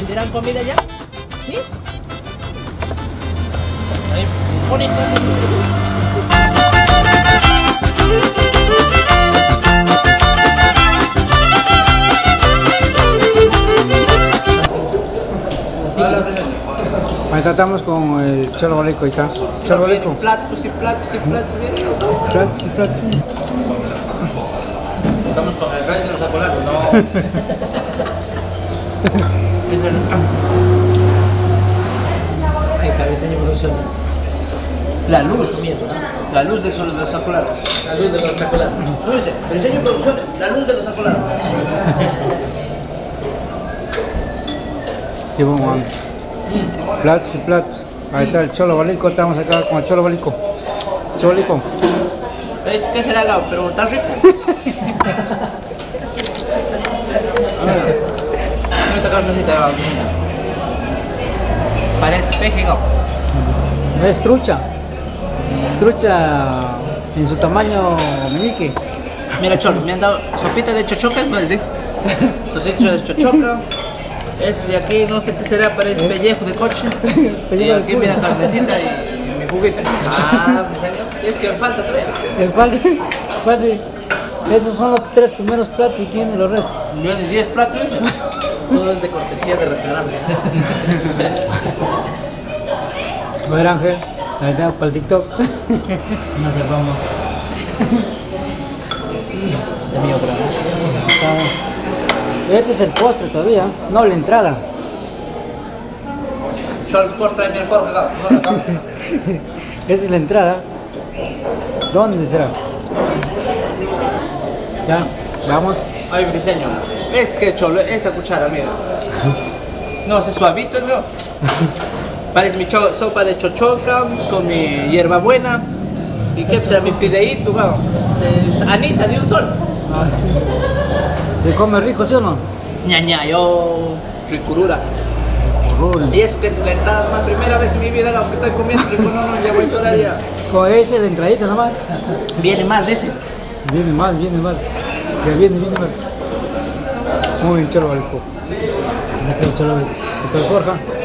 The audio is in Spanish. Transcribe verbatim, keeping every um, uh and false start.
¿Venderán comida ya? ¿Sí? Ahí, bonito. Ahí tratamos con el Cholo Balico, ahí está. Cholo Balico. Platos y platos y platos. Platos y platos. Estamos con el rey de los acolados, no. Ahí está, diseño producciones. La luz. La luz de los acolados. La luz de los acolados. No dice, diseño producciones. La luz de los acolados. Sí, vamos a platos y platos. Ahí está el Cholo Balico, estamos acá con el Cholo Balico. Cholo Balico. ¿Qué será, Gabo? Pero está rico. No esta carnecita, Gabo. Parece peje, Gabo. Es trucha. Trucha en su tamaño meñique. Mira, Cholo, me han dado sopita de chochoca, es verde. Sopita de chochoca. Este de aquí, no sé qué será, parece pellejo de coche. Y aquí mira carnecita y, y mi juguito. Ah, es que falta todavía. El padre, padre, esos son los tres primeros platos y tiene los restos. ¿Tienes diez platos? Todo es de cortesía de restaurante. A ver, Ángel, ahí tenemos para el TikTok. Nos cerramos. De mío, pero este es el postre todavía, no la entrada. Solo el postre en el forro, no la cambia. Esa es la entrada. ¿Dónde será? Ya, vamos. Ay, briseño. Este que cholo, esta cuchara, mira. No, es suavito, ¿no? Parece mi sopa de chochoca con mi hierbabuena. ¿Y qué será mi fideíto, vamos? Anita, de un sol. ¿Se come rico, sí o no? Ña, ña, yo... ricurura. Horror. Y eso que es la entrada, más primera vez en mi vida, aunque estoy comiendo rico, no, no, ya voy a llorar ya. Con ese de entradita nomás. Viene más de ese. Viene mal, viene mal. Ya viene, viene mal. Muy bien, Cholo Balico. Cholo Balico. Borja.